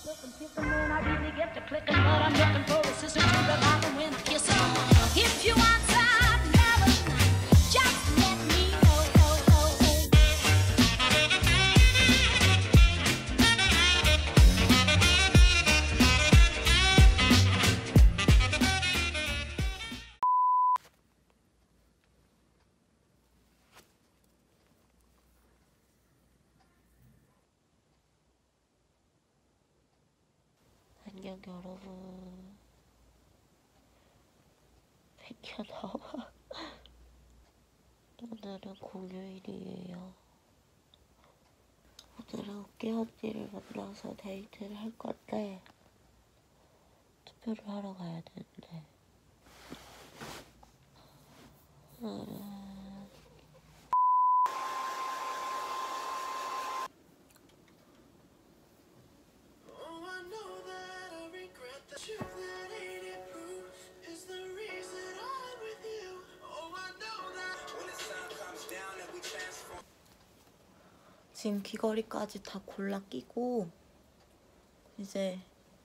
안녕 여러분. 백현 나와. 오늘은 공휴일이에요. 오늘은 웃기 언니를 만나서 데이트를 할 건데 투표를 하러 가야 되는데 지금 귀걸이까지 다 골라 끼고 이제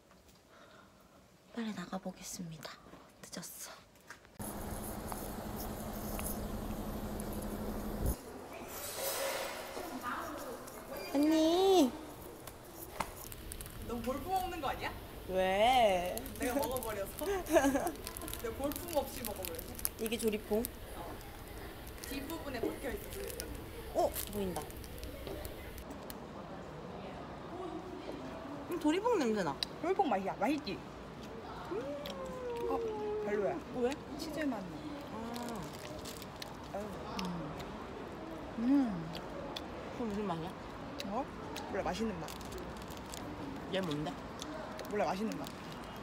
빨리 나가보겠습니다. 늦었어. 언니. 너 볼품 없는 거 아니야? 왜? 내가 먹어버렸어. 내가 볼품 없이 먹어버렸어. 이게 조리퐁? 뒷부분에 박혀있어. 보인다. 조리퐁 냄새나. 볼품 맛이야. 맛있지? 별로야. 왜? 치즈 맛 나. 그럼 무슨 맛이야? 몰라, 맛있는 맛. 얘 뭔데? 몰라, 맛있는 맛.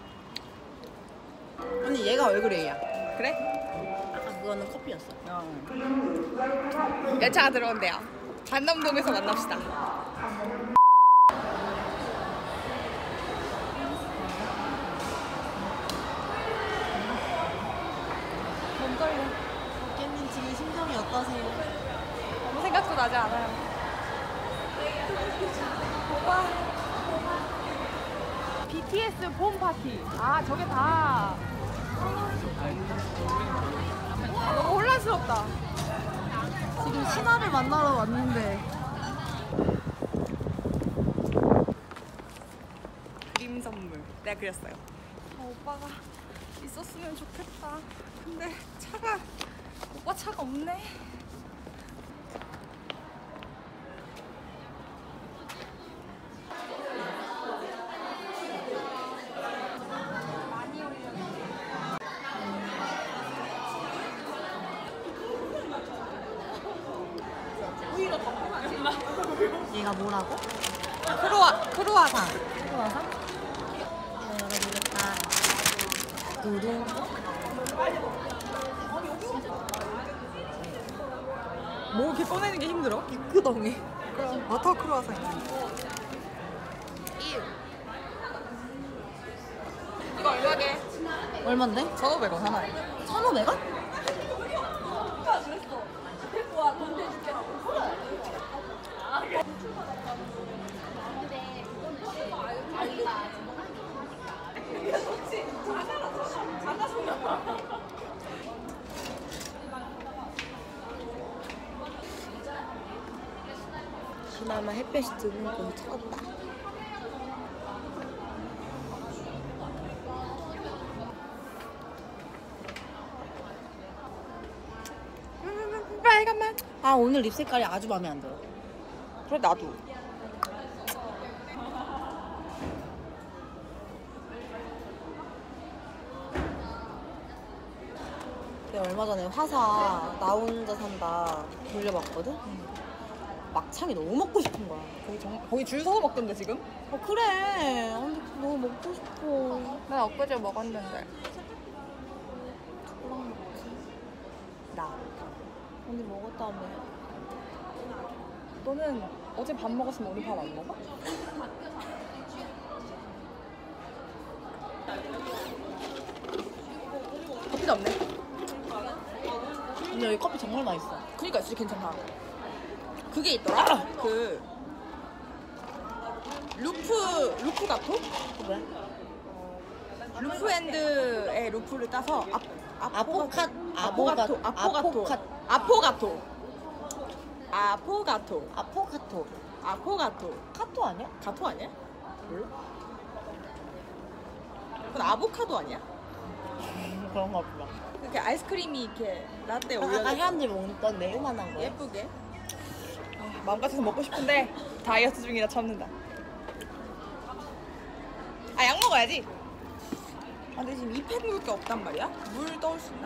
언니 얘가 얼그레이야. 그래? 아까 그거는 커피였어. 열차가 들어온대요. 반남동에서 만납시다. 몸 떨려. 어깨님 지금 심정이 어떠세요? 아무 생각도 나지 않아요. 오빠. BTS 봄 파티. 아, 저게 다. 너무 혼란스럽다. 지금 신화를 만나러 왔는데 그림 선물. 내가 그렸어요. 오빠가 있었으면 좋겠다. 근데 오빠 차가 없네. 얘가 뭐라고? 크루아상. 크루아상? 열어보겠다. 누룽. 뭐 이렇게 꺼내는 게 힘들어? 육구덩이. 그럼 버터 크루아상. 이거 얼마게? 얼만데? 1,500원 하나에. 1,500원? 그나마 햇볕이 드는 곳이 차갑다. 빨간맛. 아 오늘 립 색깔이 아주 마음에 안 들어. 그래 나도. 내가 얼마 전에 화사 나 혼자 산다 돌려봤거든? 막창이 너무 먹고 싶은 거야. 거기 줄 서서 먹던데 지금? 그래. 아, 근데 너무 먹고 싶어. 난 엊그제 먹었는데. 누구랑 먹지? 나. 언니 먹었다며. 너는 어제 밥 먹었으면 오늘 밥 안 먹어? 커피도 없네. 근데 여기 커피 정말 맛있어. 그니까 진짜 괜찮다. 그게 있더라? 루프 가토? 그래? 루프핸드의 루프를 따서 아포가토. 아포가토. 카토 아니야? 가토 아니야? 몰라? 그건 아보카도 아니야? 그런가 보다. 이렇게 아이스크림이 이렇게 라떼 아까 올려져 사람들이 먹던 매운맛한 거. 예쁘게. 마음 같아서 먹고 싶은데 다이어트 중이라 참는다. 아, 약 먹어야지. 아, 근데 지금 입에 물을 게 없단 말이야? 물 떠올 수 있나?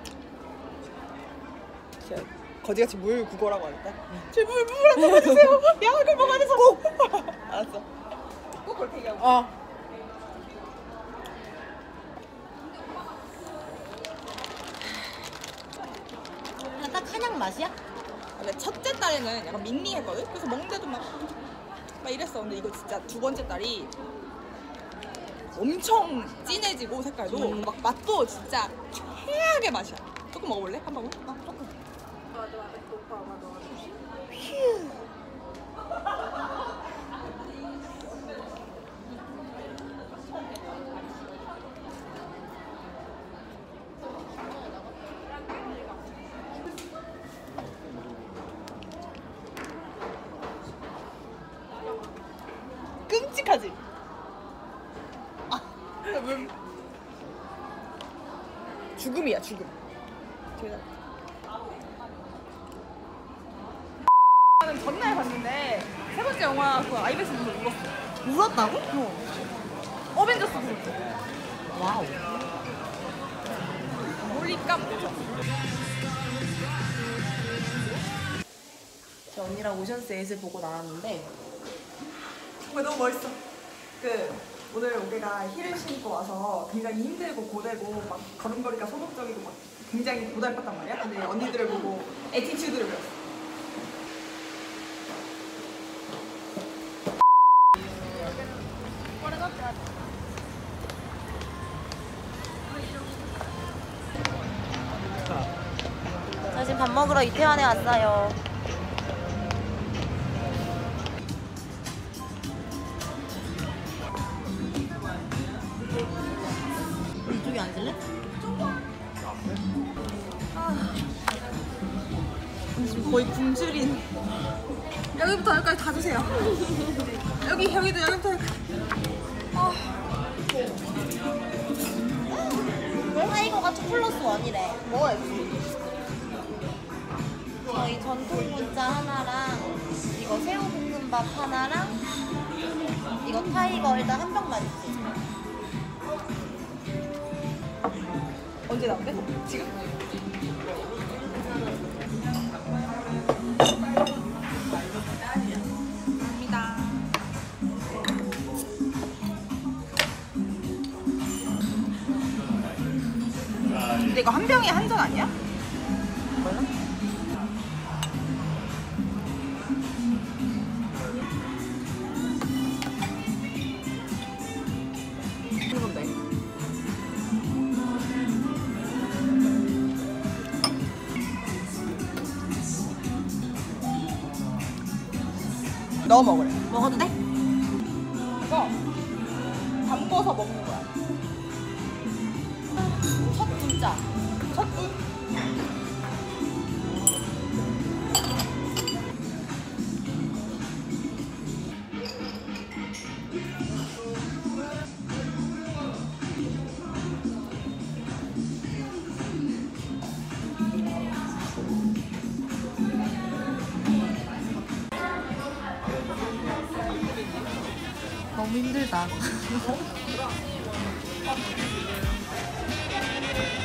거지같이 물 국어라고 하겠다. 제물 한 번만 주세요. 약을 먹어야 돼서 꼭. 알았어. 꼭 그렇게 얘기하고. 그냥 딱 한약 맛이야? 근데 첫째 딸에는 약간 밍밍했거든? 그래서 먹는데도 막 이랬어. 근데 이거 진짜 두 번째 딸이 엄청 진해지고 색깔도 막 맛도 진짜 최악의 맛이야. 조금 먹어볼래? 한 방울? 조금. 끔찍하지? 죽음이야, 죽음. 나는 전날 봤는데 세 번째 영화 그 IMAX 보고 울었어. 울었다고? 어벤져스 보고. 와우. 몰리감. 저 언니랑 오션스 8을 보고 나왔는데 너무 멋있어. 오늘 우리가 힐을 신고 와서 굉장히 힘들고 고되고 막 걸음걸이가 소극적이고 막 굉장히 고달팠단 말이야. 근데 언니들을 보고 애티튜드를 배웠어. 저 지금 밥 먹으러 이태원에 왔어요. 이쪽에 앉을래? 지금 거의 굶주린. 여기부터 여기까지 다 주세요. 여기도 여기부터 여기까지. 왜 타이거가 2+1이래? 먹어야지. 저희 전통 분짜 하나랑 이거 새우 볶음밥 하나랑 이거 타이거 일단 한 병만 있지. 언제 나온대? 지금? 감사합니다. 근데 이거 한 병에 한 잔 아니야? 몰라? 그런데. 넣어 먹으래. 먹어도 돼? 이거 담궈서 먹는 거야. 첫 분짜. 첫 분. 너무 힘들다.